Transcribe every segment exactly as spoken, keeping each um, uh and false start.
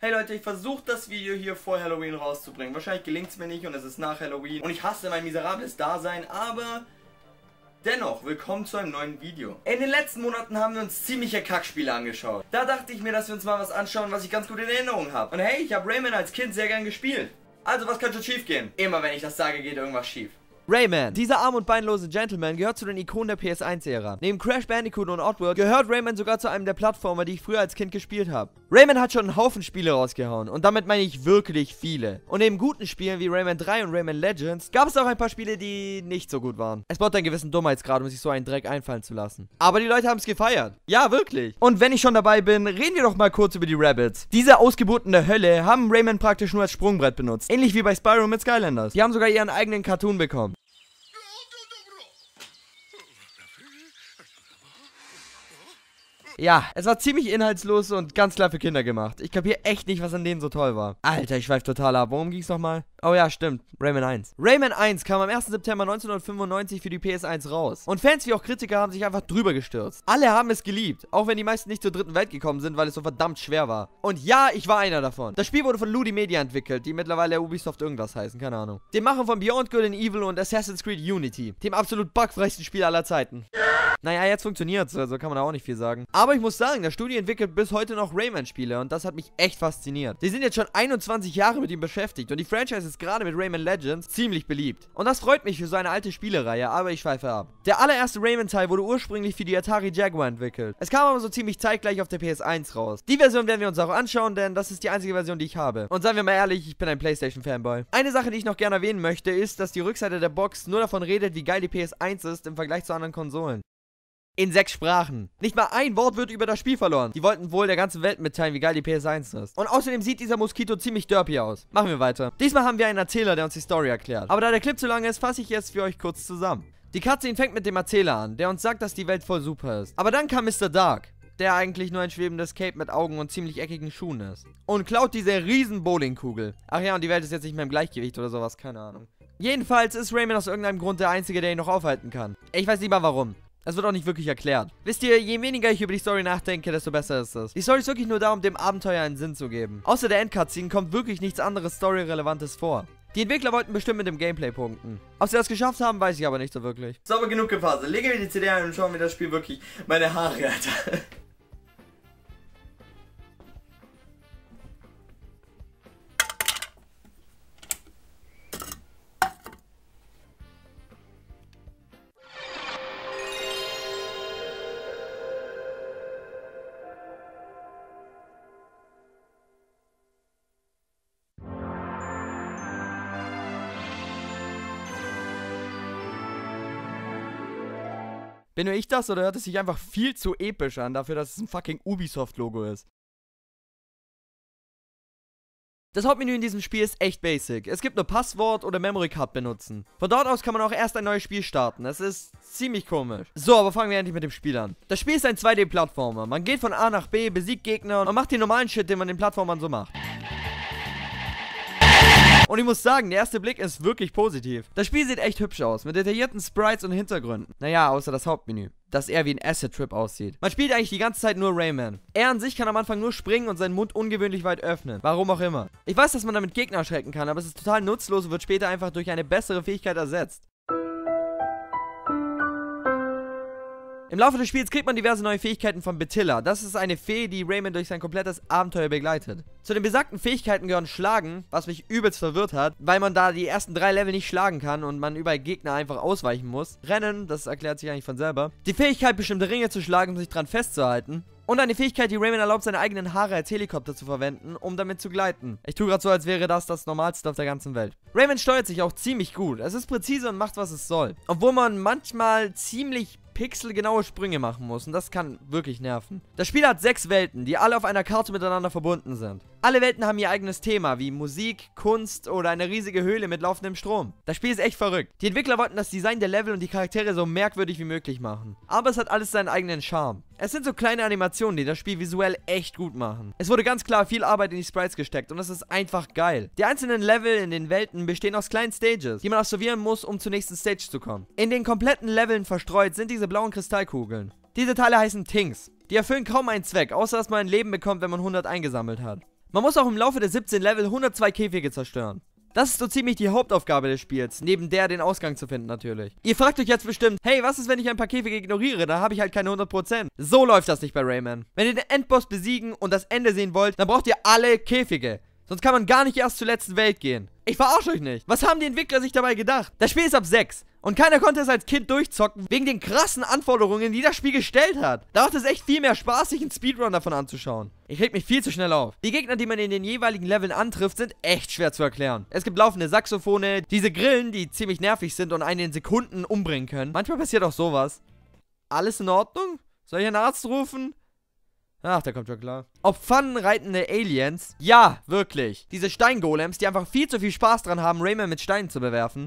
Hey Leute, ich versuche das Video hier vor Halloween rauszubringen. Wahrscheinlich gelingt es mir nicht und es ist nach Halloween. Und ich hasse mein miserables Dasein, aber dennoch, willkommen zu einem neuen Video. In den letzten Monaten haben wir uns ziemliche Kackspiele angeschaut. Da dachte ich mir, dass wir uns mal was anschauen, was ich ganz gut in Erinnerung habe. Und hey, ich habe Rayman als Kind sehr gern gespielt. Also was könnte schief gehen? Immer wenn ich das sage, geht irgendwas schief. Rayman. Dieser arm- und beinlose Gentleman gehört zu den Ikonen der P S eins Ära. Neben Crash Bandicoot und Oddworld gehört Rayman sogar zu einem der Plattformer, die ich früher als Kind gespielt habe. Rayman hat schon einen Haufen Spiele rausgehauen und damit meine ich wirklich viele. Und neben guten Spielen wie Rayman drei und Rayman Legends gab es auch ein paar Spiele, die nicht so gut waren. Es braucht einen gewissen Dummheitsgrad, um sich so einen Dreck einfallen zu lassen. Aber die Leute haben es gefeiert. Ja, wirklich. Und wenn ich schon dabei bin, reden wir doch mal kurz über die Rabbids. Diese Ausgeburten der Hölle haben Rayman praktisch nur als Sprungbrett benutzt. Ähnlich wie bei Spyro mit Skylanders. Die haben sogar ihren eigenen Cartoon bekommen. Ja, es war ziemlich inhaltslos und ganz klar für Kinder gemacht. Ich kapiere echt nicht, was an denen so toll war. Alter, ich schweife total ab. Worum ging's nochmal? Oh ja, stimmt. Rayman eins. Rayman eins kam am ersten September neunzehnhundertfünfundneunzig für die P S eins raus. Und Fans wie auch Kritiker haben sich einfach drüber gestürzt. Alle haben es geliebt, auch wenn die meisten nicht zur dritten Welt gekommen sind, weil es so verdammt schwer war. Und ja, ich war einer davon. Das Spiel wurde von Ludi Media entwickelt, die mittlerweile Ubisoft irgendwas heißen, keine Ahnung. Den Machen von Beyond Good and Evil und Assassin's Creed Unity. Dem absolut bugfreisten Spiel aller Zeiten. Naja, jetzt funktioniert's, also kann man da auch nicht viel sagen. Aber ich muss sagen, das Studio entwickelt bis heute noch Rayman-Spiele und das hat mich echt fasziniert. Die sind jetzt schon einundzwanzig Jahre mit ihm beschäftigt und die Franchise ist gerade mit Rayman Legends ziemlich beliebt. Und das freut mich für so eine alte Spielereihe, aber ich schweife ab. Der allererste Rayman-Teil wurde ursprünglich für die Atari Jaguar entwickelt. Es kam aber so ziemlich zeitgleich auf der P S eins raus. Die Version werden wir uns auch anschauen, denn das ist die einzige Version, die ich habe. Und seien wir mal ehrlich, ich bin ein PlayStation-Fanboy. Eine Sache, die ich noch gerne erwähnen möchte, ist, dass die Rückseite der Box nur davon redet, wie geil die P S eins ist im Vergleich zu anderen Konsolen. In sechs Sprachen. Nicht mal ein Wort wird über das Spiel verloren. Die wollten wohl der ganzen Welt mitteilen, wie geil die P S eins ist. Und außerdem sieht dieser Moskito ziemlich derpy aus. Machen wir weiter. Diesmal haben wir einen Erzähler, der uns die Story erklärt. Aber da der Clip zu lang ist, fasse ich jetzt für euch kurz zusammen. Die Cutscene fängt mit dem Erzähler an, der uns sagt, dass die Welt voll super ist. Aber dann kam Mister Dark, der eigentlich nur ein schwebendes Cape mit Augen und ziemlich eckigen Schuhen ist. Und klaut diese riesen Bowlingkugel. Ach ja, und die Welt ist jetzt nicht mehr im Gleichgewicht oder sowas, keine Ahnung. Jedenfalls ist Rayman aus irgendeinem Grund der Einzige, der ihn noch aufhalten kann. Ich weiß nicht mal warum. Es wird auch nicht wirklich erklärt. Wisst ihr, je weniger ich über die Story nachdenke, desto besser ist es. Die Story ist wirklich nur da, um dem Abenteuer einen Sinn zu geben. Außer der Endcutscene kommt wirklich nichts anderes Story-Relevantes vor. Die Entwickler wollten bestimmt mit dem Gameplay punkten. Ob sie das geschafft haben, weiß ich aber nicht so wirklich. So, aber genug gefaselt. Legen wir die C D ein und schauen wir das Spiel wirklich. Meine Haare, Alter. Bin nur ich das oder hört es sich einfach viel zu episch an, dafür, dass es ein fucking Ubisoft-Logo ist? Das Hauptmenü in diesem Spiel ist echt basic. Es gibt nur Passwort oder Memory Card benutzen. Von dort aus kann man auch erst ein neues Spiel starten. Es ist ziemlich komisch. So, aber fangen wir endlich mit dem Spiel an. Das Spiel ist ein zwei D-Plattformer. Man geht von A nach B, besiegt Gegner und macht den normalen Shit, den man den Plattformern so macht. Und ich muss sagen, der erste Blick ist wirklich positiv. Das Spiel sieht echt hübsch aus, mit detaillierten Sprites und Hintergründen. Naja, außer das Hauptmenü, das eher wie ein Acid-Trip aussieht. Man spielt eigentlich die ganze Zeit nur Rayman. Er an sich kann am Anfang nur springen und seinen Mund ungewöhnlich weit öffnen. Warum auch immer. Ich weiß, dass man damit Gegner erschrecken kann, aber es ist total nutzlos und wird später einfach durch eine bessere Fähigkeit ersetzt. Im Laufe des Spiels kriegt man diverse neue Fähigkeiten von Betilla. Das ist eine Fee, die Rayman durch sein komplettes Abenteuer begleitet. Zu den besagten Fähigkeiten gehören Schlagen, was mich übelst verwirrt hat, weil man da die ersten drei Level nicht schlagen kann und man überall Gegner einfach ausweichen muss. Rennen, das erklärt sich eigentlich von selber. Die Fähigkeit, bestimmte Ringe zu schlagen und sich dran festzuhalten. Und eine Fähigkeit, die Rayman erlaubt, seine eigenen Haare als Helikopter zu verwenden, um damit zu gleiten. Ich tue gerade so, als wäre das das Normalste auf der ganzen Welt. Rayman steuert sich auch ziemlich gut. Es ist präzise und macht, was es soll. Obwohl man manchmal ziemlich pixelgenaue Sprünge machen muss und das kann wirklich nerven. Das Spiel hat sechs Welten, die alle auf einer Karte miteinander verbunden sind. Alle Welten haben ihr eigenes Thema, wie Musik, Kunst oder eine riesige Höhle mit laufendem Strom. Das Spiel ist echt verrückt. Die Entwickler wollten das Design der Level und die Charaktere so merkwürdig wie möglich machen. Aber es hat alles seinen eigenen Charme. Es sind so kleine Animationen, die das Spiel visuell echt gut machen. Es wurde ganz klar viel Arbeit in die Sprites gesteckt und es ist einfach geil. Die einzelnen Level in den Welten bestehen aus kleinen Stages, die man absolvieren muss, um zur nächsten Stage zu kommen. In den kompletten Leveln verstreut sind diese blauen Kristallkugeln. Diese Teile heißen Things. Die erfüllen kaum einen Zweck, außer dass man ein Leben bekommt, wenn man hundert eingesammelt hat. Man muss auch im Laufe der siebzehn Level hundertzwei Käfige zerstören. Das ist so ziemlich die Hauptaufgabe des Spiels, neben der den Ausgang zu finden natürlich. Ihr fragt euch jetzt bestimmt, hey, was ist, wenn ich ein paar Käfige ignoriere? Da habe ich halt keine hundert Prozent. So läuft das nicht bei Rayman. Wenn ihr den Endboss besiegen und das Ende sehen wollt, dann braucht ihr alle Käfige. Sonst kann man gar nicht erst zur letzten Welt gehen. Ich verarsche euch nicht. Was haben die Entwickler sich dabei gedacht? Das Spiel ist ab sechs. Und keiner konnte es als Kind durchzocken, wegen den krassen Anforderungen, die das Spiel gestellt hat. Da macht es echt viel mehr Spaß, sich einen Speedrun davon anzuschauen. Ich reg mich viel zu schnell auf. Die Gegner, die man in den jeweiligen Leveln antrifft, sind echt schwer zu erklären. Es gibt laufende Saxophone, diese Grillen, die ziemlich nervig sind und einen in Sekunden umbringen können. Manchmal passiert auch sowas. Alles in Ordnung? Soll ich einen Arzt rufen? Ach, der kommt schon klar. Ob pfannenreitende Aliens? Ja, wirklich. Diese Steingolems, die einfach viel zu viel Spaß dran haben, Rayman mit Steinen zu bewerfen.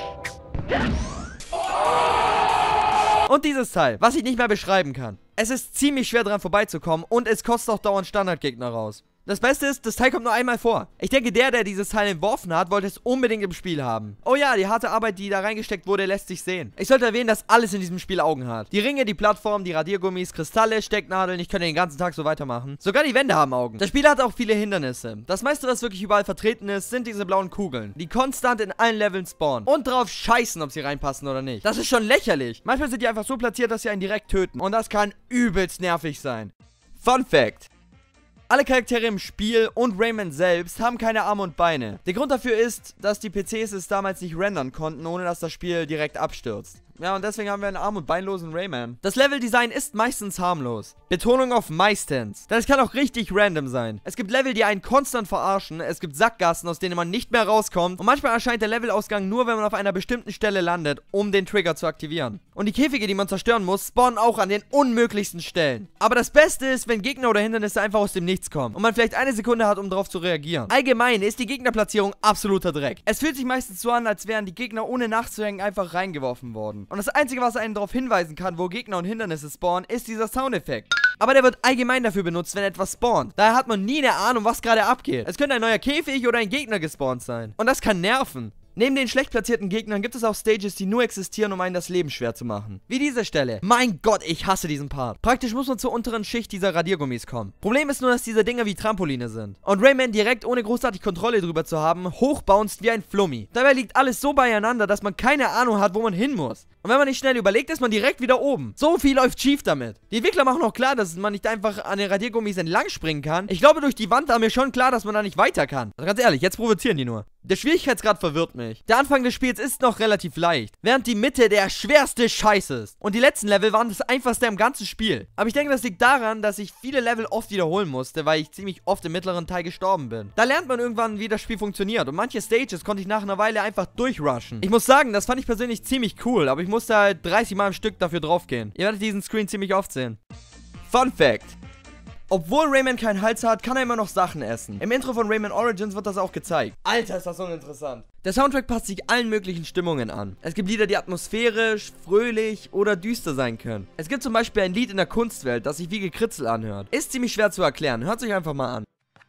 Und dieses Teil, was ich nicht mehr beschreiben kann. Es ist ziemlich schwer dran vorbeizukommen und es kostet auch dauernd Standardgegner raus. Das Beste ist, das Teil kommt nur einmal vor. Ich denke, der, der dieses Teil entworfen hat, wollte es unbedingt im Spiel haben. Oh ja, die harte Arbeit, die da reingesteckt wurde, lässt sich sehen. Ich sollte erwähnen, dass alles in diesem Spiel Augen hat. Die Ringe, die Plattform, die Radiergummis, Kristalle, Stecknadeln, ich könnte den ganzen Tag so weitermachen. Sogar die Wände haben Augen. Das Spiel hat auch viele Hindernisse. Das meiste, was wirklich überall vertreten ist, sind diese blauen Kugeln, die konstant in allen Leveln spawnen. Und drauf scheißen, ob sie reinpassen oder nicht. Das ist schon lächerlich. Manchmal sind die einfach so platziert, dass sie einen direkt töten. Und das kann übelst nervig sein. Fun Fact: Alle Charaktere im Spiel und Rayman selbst haben keine Arme und Beine. Der Grund dafür ist, dass die P Cs es damals nicht rendern konnten, ohne dass das Spiel direkt abstürzt. Ja, und deswegen haben wir einen arm- und beinlosen Rayman. Das Leveldesign ist meistens harmlos. Betonung auf meistens. Denn es kann auch richtig random sein. Es gibt Level, die einen konstant verarschen. Es gibt Sackgassen, aus denen man nicht mehr rauskommt. Und manchmal erscheint der Levelausgang nur, wenn man auf einer bestimmten Stelle landet, um den Trigger zu aktivieren. Und die Käfige, die man zerstören muss, spawnen auch an den unmöglichsten Stellen. Aber das Beste ist, wenn Gegner oder Hindernisse einfach aus dem Nichts kommen. Und man vielleicht eine Sekunde hat, um darauf zu reagieren. Allgemein ist die Gegnerplatzierung absoluter Dreck. Es fühlt sich meistens so an, als wären die Gegner ohne nachzuhängen einfach reingeworfen worden. Und das Einzige, was einen darauf hinweisen kann, wo Gegner und Hindernisse spawnen, ist dieser Soundeffekt. Aber der wird allgemein dafür benutzt, wenn etwas spawnt. Daher hat man nie eine Ahnung, was gerade abgeht. Es könnte ein neuer Käfig oder ein Gegner gespawnt sein. Und das kann nerven. Neben den schlecht platzierten Gegnern gibt es auch Stages, die nur existieren, um einen das Leben schwer zu machen. Wie diese Stelle. Mein Gott, ich hasse diesen Part. Praktisch muss man zur unteren Schicht dieser Radiergummis kommen. Problem ist nur, dass diese Dinger wie Trampoline sind. Und Rayman direkt, ohne großartig Kontrolle drüber zu haben, hochbounced wie ein Flummi. Dabei liegt alles so beieinander, dass man keine Ahnung hat, wo man hin muss. Und wenn man nicht schnell überlegt, ist man direkt wieder oben. So viel läuft schief damit. Die Entwickler machen auch klar, dass man nicht einfach an den Radiergummis entlang springen kann. Ich glaube, durch die Wand war mir schon klar, dass man da nicht weiter kann. Also ganz ehrlich, jetzt provozieren die nur. Der Schwierigkeitsgrad verwirrt mich. Der Anfang des Spiels ist noch relativ leicht, während die Mitte der schwerste Scheiß ist. Und die letzten Level waren das einfachste im ganzen Spiel. Aber ich denke, das liegt daran, dass ich viele Level oft wiederholen musste, weil ich ziemlich oft im mittleren Teil gestorben bin. Da lernt man irgendwann, wie das Spiel funktioniert. Und manche Stages konnte ich nach einer Weile einfach durchrushen. Ich muss sagen, das fand ich persönlich ziemlich cool, aber ich musste halt dreißig Mal am Stück dafür draufgehen. Ihr werdet diesen Screen ziemlich oft sehen. Fun Fact: Obwohl Rayman keinen Hals hat, kann er immer noch Sachen essen. Im Intro von Rayman Origins wird das auch gezeigt. Alter, ist das uninteressant. Der Soundtrack passt sich allen möglichen Stimmungen an. Es gibt Lieder, die atmosphärisch, fröhlich oder düster sein können. Es gibt zum Beispiel ein Lied in der Kunstwelt, das sich wie Gekritzel anhört. Ist ziemlich schwer zu erklären, hört sich einfach mal an.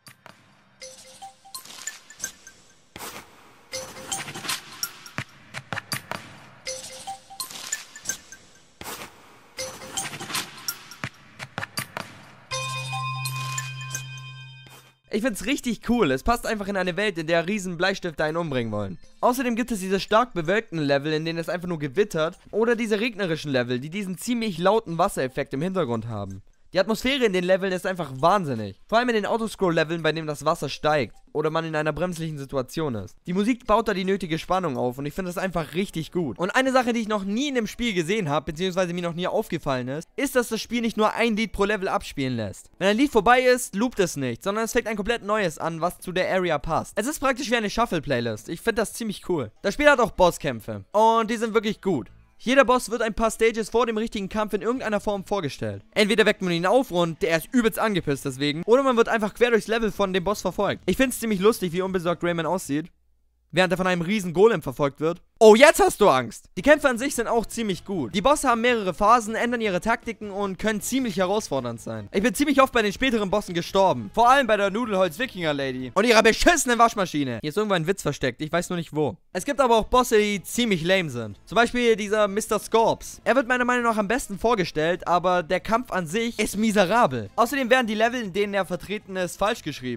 Ich find's richtig cool, es passt einfach in eine Welt, in der riesen Bleistifte einen umbringen wollen. Außerdem gibt es diese stark bewölkten Level, in denen es einfach nur gewittert, oder diese regnerischen Level, die diesen ziemlich lauten Wassereffekt im Hintergrund haben. Die Atmosphäre in den Leveln ist einfach wahnsinnig. Vor allem in den Autoscroll-Leveln, bei denen das Wasser steigt oder man in einer bremslichen Situation ist. Die Musik baut da die nötige Spannung auf und ich finde das einfach richtig gut. Und eine Sache, die ich noch nie in dem Spiel gesehen habe, beziehungsweise mir noch nie aufgefallen ist, ist, dass das Spiel nicht nur ein Lied pro Level abspielen lässt. Wenn ein Lied vorbei ist, loopt es nicht, sondern es fängt ein komplett neues an, was zu der Area passt. Es ist praktisch wie eine Shuffle-Playlist. Ich finde das ziemlich cool. Das Spiel hat auch Bosskämpfe und die sind wirklich gut. Jeder Boss wird ein paar Stages vor dem richtigen Kampf in irgendeiner Form vorgestellt. Entweder weckt man ihn auf und der ist übelst angepisst deswegen, oder man wird einfach quer durchs Level von dem Boss verfolgt. Ich finde es ziemlich lustig, wie unbesorgt Rayman aussieht, während er von einem riesen Golem verfolgt wird. Oh, jetzt hast du Angst! Die Kämpfe an sich sind auch ziemlich gut. Die Bosse haben mehrere Phasen, ändern ihre Taktiken und können ziemlich herausfordernd sein. Ich bin ziemlich oft bei den späteren Bossen gestorben. Vor allem bei der Nudelholz-Wikinger-Lady und ihrer beschissenen Waschmaschine. Hier ist irgendwo ein Witz versteckt, ich weiß nur nicht wo. Es gibt aber auch Bosse, die ziemlich lame sind. Zum Beispiel dieser Mister Scorps. Er wird meiner Meinung nach am besten vorgestellt, aber der Kampf an sich ist miserabel. Außerdem werden die Level, in denen er vertreten ist, falsch geschrieben.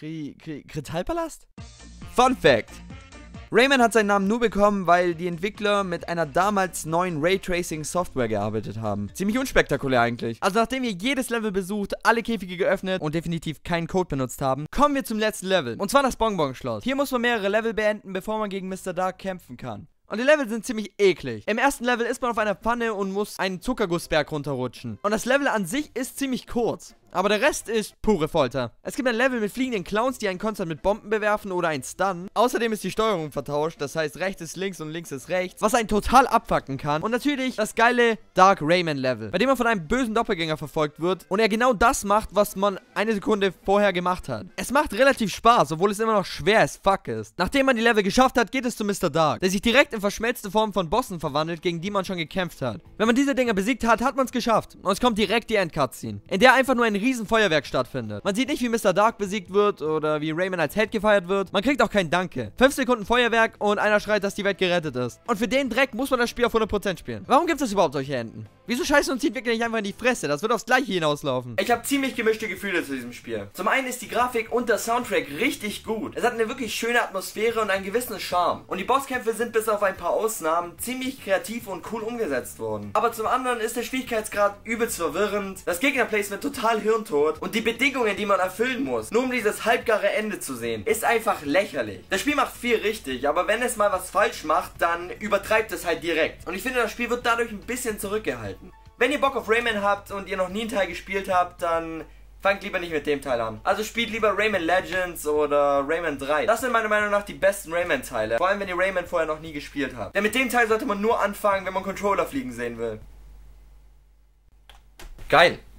Kri... Kri... Kristallpalast? Fun Fact. Rayman hat seinen Namen nur bekommen, weil die Entwickler mit einer damals neuen Raytracing-Software gearbeitet haben. Ziemlich unspektakulär eigentlich. Also nachdem wir jedes Level besucht, alle Käfige geöffnet und definitiv keinen Code benutzt haben, kommen wir zum letzten Level. Und zwar das Bonbon-Schloss. Hier muss man mehrere Level beenden, bevor man gegen Mister Dark kämpfen kann. Und die Level sind ziemlich eklig. Im ersten Level ist man auf einer Pfanne und muss einen Zuckergussberg runterrutschen. Und das Level an sich ist ziemlich kurz. Aber der Rest ist pure Folter. Es gibt ein Level mit fliegenden Clowns, die einen konstant mit Bomben bewerfen oder einen Stun. Außerdem ist die Steuerung vertauscht, das heißt rechts ist links und links ist rechts, was einen total abfucken kann. Und natürlich das geile Dark Rayman Level, bei dem man von einem bösen Doppelgänger verfolgt wird und er genau das macht, was man eine Sekunde vorher gemacht hat. Es macht relativ Spaß, obwohl es immer noch schwer as fuck ist. Nachdem man die Level geschafft hat, geht es zu Mister Dark, der sich direkt in verschmelzte Form von Bossen verwandelt, gegen die man schon gekämpft hat. Wenn man diese Dinger besiegt hat, hat man es geschafft. Und es kommt direkt die End-Cutscene, in der einfach nur ein riesen Feuerwerk stattfindet. Man sieht nicht, wie Mister Dark besiegt wird oder wie Rayman als Held gefeiert wird. Man kriegt auch kein Danke. fünf Sekunden Feuerwerk und einer schreit, dass die Welt gerettet ist. Und für den Dreck muss man das Spiel auf hundert Prozent spielen. Warum gibt es überhaupt solche Enden? Wieso scheißen uns die Entwickler nicht einfach in die Fresse? Das wird aufs Gleiche hinauslaufen. Ich habe ziemlich gemischte Gefühle zu diesem Spiel. Zum einen ist die Grafik und der Soundtrack richtig gut. Es hat eine wirklich schöne Atmosphäre und einen gewissen Charme. Und die Bosskämpfe sind bis auf ein paar Ausnahmen ziemlich kreativ und cool umgesetzt worden. Aber zum anderen ist der Schwierigkeitsgrad übelst verwirrend, das Gegnerplacement total hirntot und die Bedingungen, die man erfüllen muss, nur um dieses halbgare Ende zu sehen, ist einfach lächerlich. Das Spiel macht viel richtig, aber wenn es mal was falsch macht, dann übertreibt es halt direkt. Und ich finde, das Spiel wird dadurch ein bisschen zurückgehalten. Wenn ihr Bock auf Rayman habt und ihr noch nie einen Teil gespielt habt, dann fangt lieber nicht mit dem Teil an. Also spielt lieber Rayman Legends oder Rayman drei. Das sind meiner Meinung nach die besten Rayman-Teile. Vor allem, wenn ihr Rayman vorher noch nie gespielt habt. Denn mit dem Teil sollte man nur anfangen, wenn man Controller fliegen sehen will. Geil.